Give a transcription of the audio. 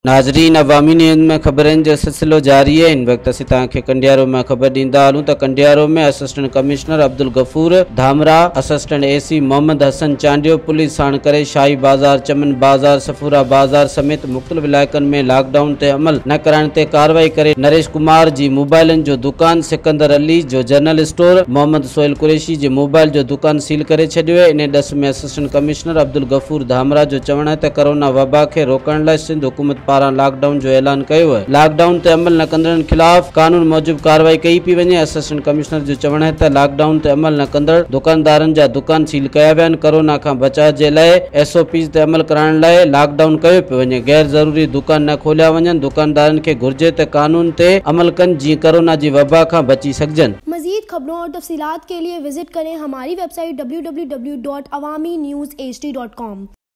नाज़रीन, अवामी न्यूज़ में ख़बरनि जो सिलसिलो जारी है। इन वक्त असीं तव्हांखे कंडियारो में ख़बर ॾींदा हलूं त कंडियारो में assistant commissioner Abdul Ghafoor Dhamra, assistant AC Muhammad Hassan Chandio police साण करे शाही बाज़ार, चमन बाज़ार, सफूरा बाज़ार समेत मुख़्तलिफ़ इलाइक़नि में लॉकडाउन ते अमल न करण ते कार्रवाई करे नरेश कुमार जी मोबाइलन जो दुकान, सिकंदर अली जो जनरल स्टोर, मोहम्मद सोहेल कुरैशी जे मोबाइल जो दुकान सील करे छॾियो आहे। इन ॾस में असिस्टेंट कमिश्नर अब्दुल गफूर धामरा जो चवण है त कोरोना वबा खे रोकण लाइ सिंध हुकूमत पारां लॉकडाउन जो ऐलान कयो है। लॉकडाउन ते अमल न कंदड़नि खिलाफ कानून मूजिब कार्रवाई कई पई वञे। असिस्टेंट कमिश्नर जो चवण है त लॉकडाउन ते अमल न कंदड़ दुकानदारनि जा दुकान सील कया विया आहिनि। कोरोना खां बचाव जे लाइ SOPs ते अमल कराइण लाइ लॉकडाउन कयो पियो वञे। गैर ज़रूरी दुकान न खोलिया वञनि। दुकानदारनि खे घुर्जे त कानून ते अमल कनि जीअं कोरोना जी वबा खां बची सघजनि। मज़ीद खबरों और तफसीलात के लिए विजिट करें हमारी वेबसाइट www.awamiNewsHD.com।